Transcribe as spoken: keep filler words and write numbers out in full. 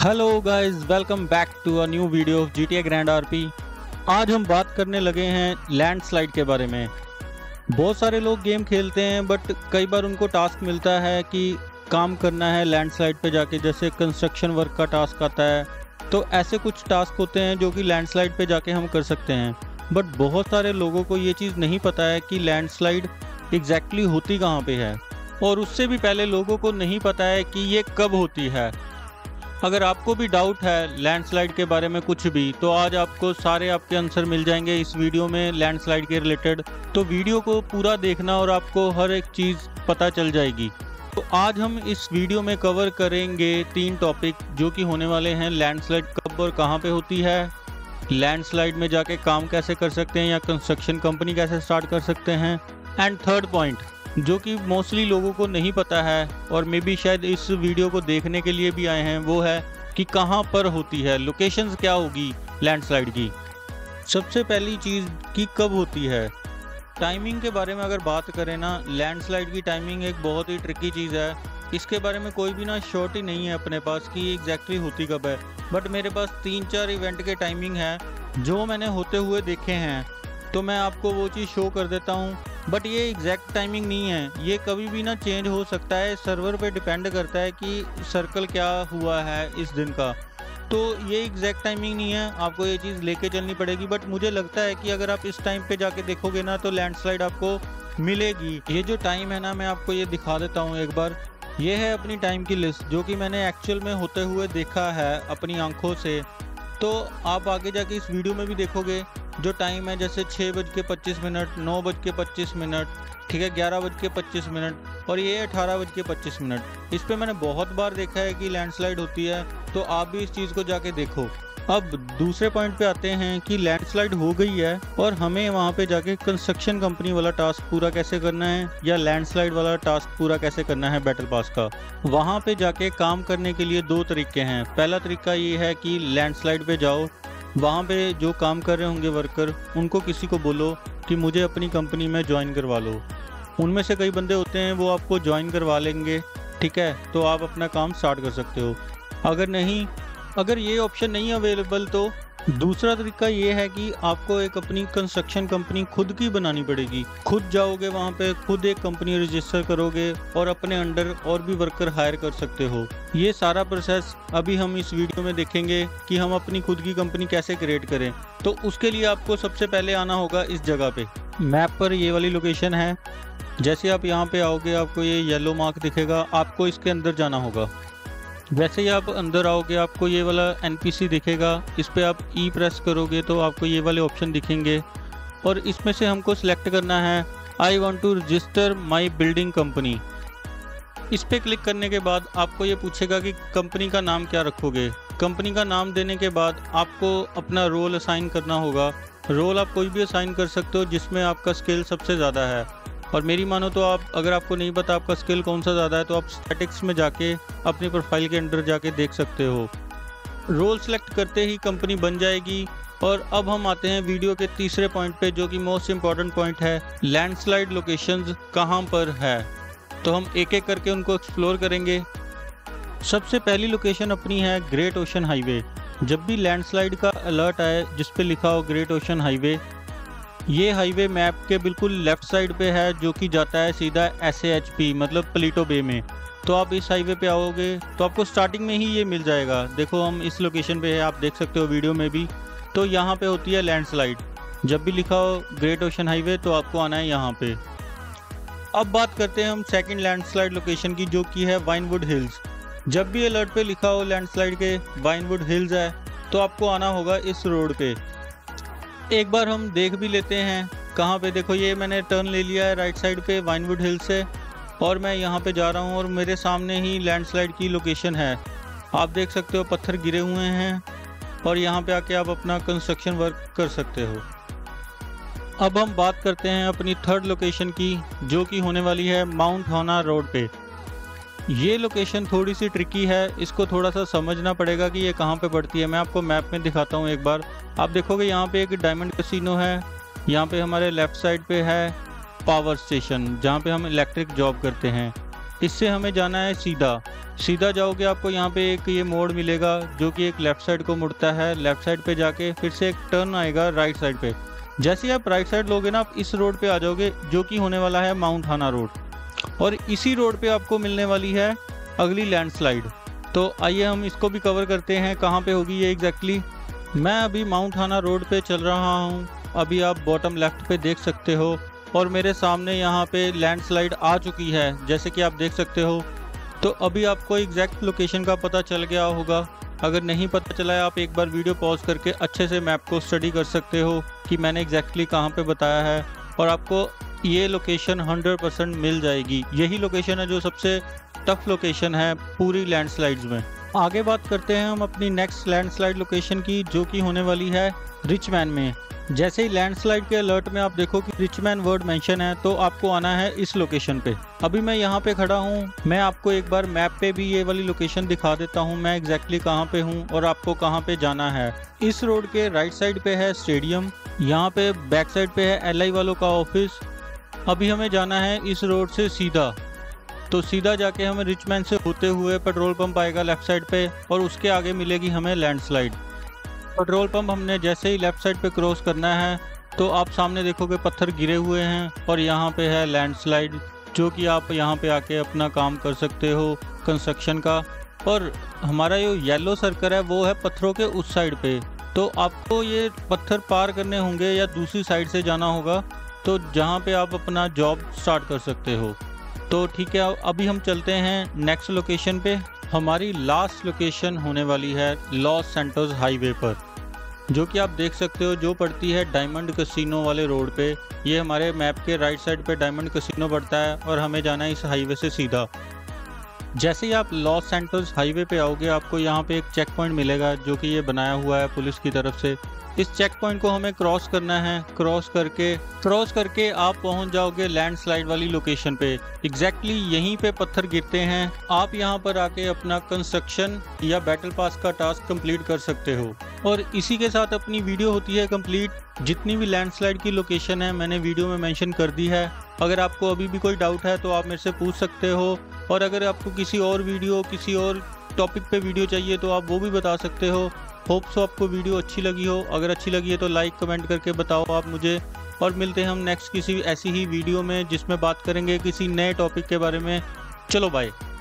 Hello guys, welcome back to a new video of G T A Grand R P. आज हम बात करने लगे हैं लैंडस्लाइड के बारे में। बहुत सारे लोग गेम खेलते हैं बट कई बार उनको टास्क मिलता है कि काम करना है लैंडस्लाइड पे जाके, जैसे कंस्ट्रक्शन वर्क का टास्क आता है। तो ऐसे कुछ टास्क होते हैं जो कि लैंडस्लाइड पे जाके हम कर सकते हैं, बट बहुत सारे लोगों को ये चीज़ नहीं पता है कि लैंडस्लाइड एग्जैक्टली होती कहाँ पे है, और उससे भी पहले लोगों को नहीं पता है कि ये कब होती है। अगर आपको भी डाउट है लैंडस्लाइड के बारे में कुछ भी, तो आज आपको सारे आपके आंसर मिल जाएंगे इस वीडियो में लैंडस्लाइड के रिलेटेड। तो वीडियो को पूरा देखना और आपको हर एक चीज़ पता चल जाएगी। तो आज हम इस वीडियो में कवर करेंगे तीन टॉपिक जो कि होने वाले हैं। लैंडस्लाइड कब और कहाँ पे होती है, लैंडस्लाइड में जाके काम कैसे कर सकते हैं या कंस्ट्रक्शन कंपनी कैसे स्टार्ट कर सकते हैं, एंड थर्ड पॉइंट जो कि मोस्टली लोगों को नहीं पता है और मे बी शायद इस वीडियो को देखने के लिए भी आए हैं, वो है कि कहाँ पर होती है, लोकेशंस क्या होगी लैंडस्लाइड की। सबसे पहली चीज़ कि कब होती है। टाइमिंग के बारे में अगर बात करें ना, लैंडस्लाइड की टाइमिंग एक बहुत ही ट्रिकी चीज़ है। इसके बारे में कोई भी ना श्योरिटी नहीं है अपने पास कि एग्जैक्टली होती कब है, बट मेरे पास तीन चार इवेंट के टाइमिंग है जो मैंने होते हुए देखे हैं। तो मैं आपको वो चीज़ शो कर देता हूँ, बट ये एग्जैक्ट टाइमिंग नहीं है, ये कभी भी ना चेंज हो सकता है। सर्वर पे डिपेंड करता है कि सर्कल क्या हुआ है इस दिन का। तो ये एग्जैक्ट टाइमिंग नहीं है, आपको ये चीज़ लेके चलनी पड़ेगी। बट मुझे लगता है कि अगर आप इस टाइम पे जाके देखोगे ना तो लैंडस्लाइड आपको मिलेगी। ये जो टाइम है ना, मैं आपको ये दिखा देता हूँ एक बार। ये है अपनी टाइम की लिस्ट जो कि मैंने एक्चुअल में होते हुए देखा है अपनी आंखों से। तो आप आगे जाके इस वीडियो में भी देखोगे जो टाइम है, जैसे छः बज के पच्चीस मिनट, नौ बज के पच्चीस मिनट, ठीक है, ग्यारह बज के पच्चीस मिनट और ये अठारह बज के पच्चीस मिनट। इस पे मैंने बहुत बार देखा है कि लैंडस्लाइड होती है, तो आप भी इस चीज़ को जाके देखो। अब दूसरे पॉइंट पे आते हैं कि लैंडस्लाइड हो गई है और हमें वहाँ पे जाके कंस्ट्रक्शन कंपनी वाला टास्क पूरा कैसे करना है या लैंडस्लाइड वाला टास्क पूरा कैसे करना है बैटल पास का। वहाँ पे जाके काम करने के लिए दो तरीके हैं। पहला तरीका ये है कि लैंडस्लाइड पे जाओ, वहाँ पे जो काम कर रहे होंगे वर्कर, उनको किसी को बोलो कि मुझे अपनी कंपनी में ज्वाइन करवा लो। उनमें से कई बंदे होते हैं वो आपको ज्वाइन करवा लेंगे, ठीक है, तो आप अपना काम स्टार्ट कर सकते हो। अगर नहीं, अगर ये ऑप्शन नहीं अवेलेबल तो दूसरा तरीका ये है कि आपको एक अपनी कंस्ट्रक्शन कंपनी खुद की बनानी पड़ेगी। खुद जाओगे वहाँ पे, खुद एक कंपनी रजिस्टर करोगे और अपने अंडर और भी वर्कर हायर कर सकते हो। ये सारा प्रोसेस अभी हम इस वीडियो में देखेंगे कि हम अपनी खुद की कंपनी कैसे क्रिएट करें। तो उसके लिए आपको सबसे पहले आना होगा इस जगह पे। मैप पर ये वाली लोकेशन है। जैसे आप यहाँ पे आओगे आपको ये येलो मार्क दिखेगा, आपको इसके अंदर जाना होगा। वैसे ही आप अंदर आओगे आपको ये वाला एन पी सी दिखेगा, इस पर आप ई प्रेस करोगे तो आपको ये वाले ऑप्शन दिखेंगे और इसमें से हमको सिलेक्ट करना है I want to register my building company. इस पर क्लिक करने के बाद आपको ये पूछेगा कि कंपनी का नाम क्या रखोगे। कंपनी का नाम देने के बाद आपको अपना रोल असाइन करना होगा। रोल आप कोई भी असाइन कर सकते हो जिसमें आपका स्किल सबसे ज़्यादा है, और मेरी मानो तो आप, अगर आपको नहीं पता आपका स्किल कौन सा ज़्यादा है, तो आप स्टैटिक्स में जाके अपनी प्रोफाइल के अंदर जाके देख सकते हो। रोल सेलेक्ट करते ही कंपनी बन जाएगी। और अब हम आते हैं वीडियो के तीसरे पॉइंट पे जो कि मोस्ट इम्पॉर्टेंट पॉइंट है, लैंडस्लाइड लोकेशंस कहाँ पर है। तो हम एक एक करके उनको एक्सप्लोर करेंगे। सबसे पहली लोकेशन अपनी है ग्रेट ओशन हाईवे। जब भी लैंडस्लाइड का अलर्ट आए जिस पे लिखा हो ग्रेट ओशन हाईवे, ये हाईवे मैप के बिल्कुल लेफ़्ट साइड पे है जो कि जाता है सीधा एस ए एच पी मतलब प्लीटो बे में। तो आप इस हाईवे पे आओगे तो आपको स्टार्टिंग में ही ये मिल जाएगा। देखो हम इस लोकेशन पे है, आप देख सकते हो वीडियो में भी। तो यहाँ पे होती है लैंडस्लाइड। जब भी लिखा हो ग्रेट ओशन हाईवे तो आपको आना है यहाँ पे। अब बात करते हैं हम सेकेंड लैंडस्लाइड लोकेशन की जो कि है वाइनवुड हिल्स। जब भी अलर्ट पे लिखा हो लैंडस्लाइड के वाइनवुड हिल्स है तो आपको आना होगा इस रोड पे। एक बार हम देख भी लेते हैं कहाँ पे। देखो ये मैंने टर्न ले लिया है राइट साइड पे वाइनवुड हिल से और मैं यहाँ पे जा रहा हूँ और मेरे सामने ही लैंडस्लाइड की लोकेशन है। आप देख सकते हो पत्थर गिरे हुए हैं और यहाँ पे आके आप अपना कंस्ट्रक्शन वर्क कर सकते हो। अब हम बात करते हैं अपनी थर्ड लोकेशन की जो कि होने वाली है माउंट होना रोड पे। ये लोकेशन थोड़ी सी ट्रिकी है, इसको थोड़ा सा समझना पड़ेगा कि ये कहाँ पे पड़ती है। मैं आपको मैप में दिखाता हूँ एक बार। आप देखोगे यहाँ पे एक डायमंड कैसीनो है, यहाँ पे हमारे लेफ़्ट साइड पे है पावर स्टेशन जहाँ पे हम इलेक्ट्रिक जॉब करते हैं। इससे हमें जाना है सीधा। सीधा जाओगे आपको यहाँ पे एक ये मोड़ मिलेगा जो कि एक लेफ़्ट साइड को मुड़ता है। लेफ़्ट साइड पे जाके फिर से एक टर्न आएगा राइट साइड पे। जैसे ही आप राइट साइड लोगे ना, आप इस रोड पे आ जाओगे जो कि होने वाला है माउंट हाना रोड, और इसी रोड पे आपको मिलने वाली है अगली लैंडस्लाइड। तो आइए हम इसको भी कवर करते हैं, कहाँ पे होगी ये एग्जैक्टली। मैं अभी माउंट हाना रोड पे चल रहा हूँ, अभी आप बॉटम लेफ्ट पे देख सकते हो, और मेरे सामने यहाँ पे लैंडस्लाइड आ चुकी है जैसे कि आप देख सकते हो। तो अभी आपको एग्जैक्ट लोकेशन का पता चल गया होगा। अगर नहीं पता चला है, आप एक बार वीडियो पॉज करके अच्छे से मैप को स्टडी कर सकते हो कि मैंने एग्जैक्टली कहाँ पे बताया है, और आपको ये लोकेशन हंड्रेड परसेंट मिल जाएगी। यही लोकेशन है जो सबसे टफ लोकेशन है पूरी लैंडस्लाइड्स में। आगे बात करते हैं हम अपनी नेक्स्ट लैंडस्लाइड लोकेशन की, जो कि होने वाली है रिचमैन में। जैसे ही लैंडस्लाइड के अलर्ट में आप देखो कि रिचमैन वर्ड मेंशन है, तो आपको आना है इस लोकेशन पे। अभी मैं यहाँ पे खड़ा हूँ, मैं आपको एक बार मैप पे भी ये वाली लोकेशन दिखा देता हूँ मैं एग्जैक्टली कहाँ पे हूँ और आपको कहाँ पे जाना है। इस रोड के राइट साइड पे है स्टेडियम, यहाँ पे बैक साइड पे है एल आई वालों का ऑफिस। अभी हमें जाना है इस रोड से सीधा, तो सीधा जाके हमें रिचमैन से होते हुए पेट्रोल पंप आएगा लेफ्ट साइड पे, और उसके आगे मिलेगी हमें लैंडस्लाइड। पेट्रोल पंप हमने जैसे ही लेफ्ट साइड पे क्रॉस करना है, तो आप सामने देखोगे पत्थर गिरे हुए हैं, और यहाँ पे है लैंडस्लाइड, जो कि आप यहाँ पे आके अपना काम कर सकते हो कंस्ट्रक्शन का। और हमारा जो येलो सर्कल है वो है पत्थरों के उस साइड पे, तो आपको ये पत्थर पार करने होंगे या दूसरी साइड से जाना होगा, तो जहाँ पे आप अपना जॉब स्टार्ट कर सकते हो। तो ठीक है, अभी हम चलते हैं नेक्स्ट लोकेशन पे। हमारी लास्ट लोकेशन होने वाली है लॉस सैंटोस हाईवे पर, जो कि आप देख सकते हो जो पड़ती है डायमंड कैसीनो वाले रोड पे। ये हमारे मैप के राइट साइड पे डायमंड कैसीनो पड़ता है, और हमें जाना है इस हाईवे से सीधा। जैसे ही आप लॉस सैंटोस हाईवे पे आओगे, आपको यहाँ पे एक चेक पॉइंट मिलेगा जो कि ये बनाया हुआ है पुलिस की तरफ से। इस चेक पॉइंट को हमें क्रॉस करना है। क्रॉस करके क्रॉस करके आप पहुंच जाओगे लैंडस्लाइड वाली लोकेशन पे। एग्जैक्टली यहीं पे पत्थर गिरते हैं। आप यहां पर आके अपना कंस्ट्रक्शन या बैटल पास का टास्क कंप्लीट कर सकते हो, और इसी के साथ अपनी वीडियो होती है कंप्लीट। जितनी भी लैंडस्लाइड की लोकेशन है मैंने वीडियो में मेंशन कर दी है। अगर आपको अभी भी कोई डाउट है तो आप मेरे से पूछ सकते हो, और अगर आपको किसी और वीडियो किसी और टॉपिक पे वीडियो चाहिए तो आप वो भी बता सकते हो। होप सो आपको वीडियो अच्छी लगी हो। अगर अच्छी लगी है तो लाइक कमेंट करके बताओ आप मुझे, और मिलते हैं हम नेक्स्ट किसी ऐसी ही वीडियो में जिसमें बात करेंगे किसी नए टॉपिक के बारे में। चलो बाय।